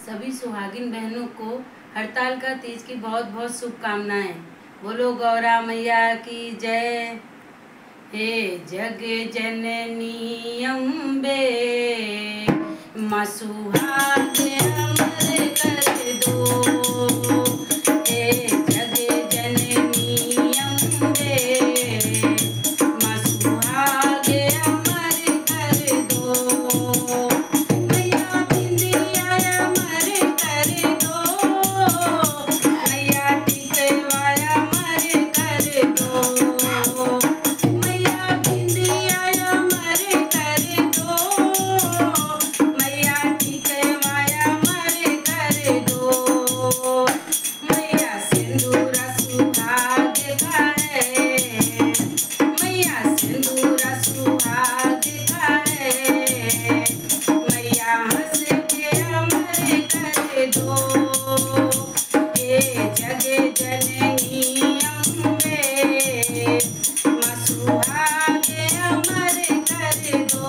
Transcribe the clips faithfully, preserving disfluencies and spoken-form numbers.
सभी सुहागिन बहनों को हड़ताल का तीज की बहुत बहुत शुभकामनाएं। बोलो गौरा मैया की जय। हे जग जननी अम्बे माँ सुहाग अमर कर दो। हे जग जननी अम्बे माँ सुहाग अमर कर दो। मैया बिंदिया अमर कर दो। मैया टिकवा अमर कर दो। मैया बिंदिया अमर कर दो। मैया टिकवा अमर कर दो। मैया सिंदूर सुहाग का है। मैया सिंदूर सुहाग का है। मैया हंस के अमर कर दो। हे जग जननी अम्बे माँ सुहाग अमर कर दो।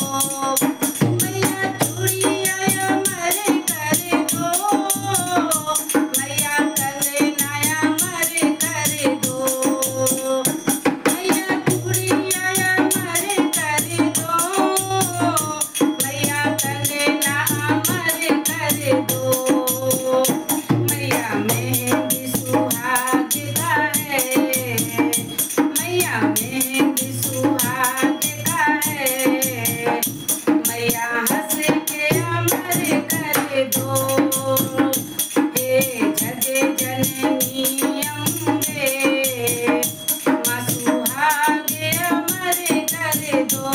मैया चूड़िया अमर कर दो। मैया कंगना अमर कर दो। मैया चूड़िया अमर कर दो। मैया कंगना अमर कर दो। मैया मेहंदी सुहाग का है। मैया मेहंदी सुहाग का है। मैया हंस के अमर कर दो। हे जग जननी अम्बे माँ सुहाग अमर कर दो।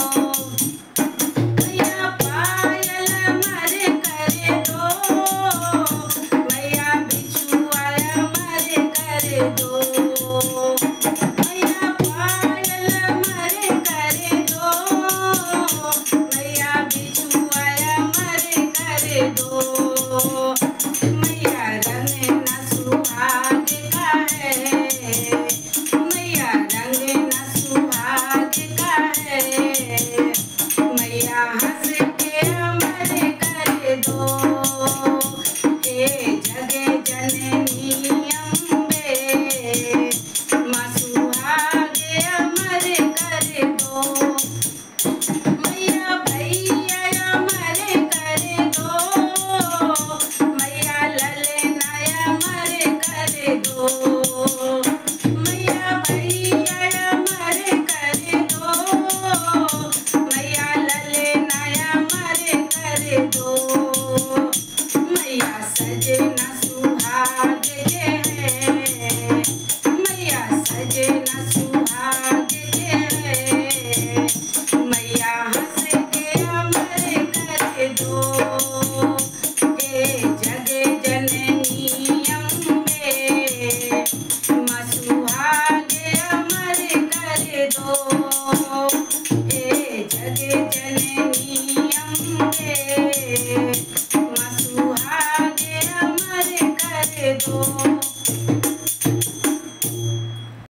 मैया पायल अमर कर दो। मैया बिछुआ अमर कर दो। मैया पायल अमर कर दो। मैया बिछुआ अमर कर दो।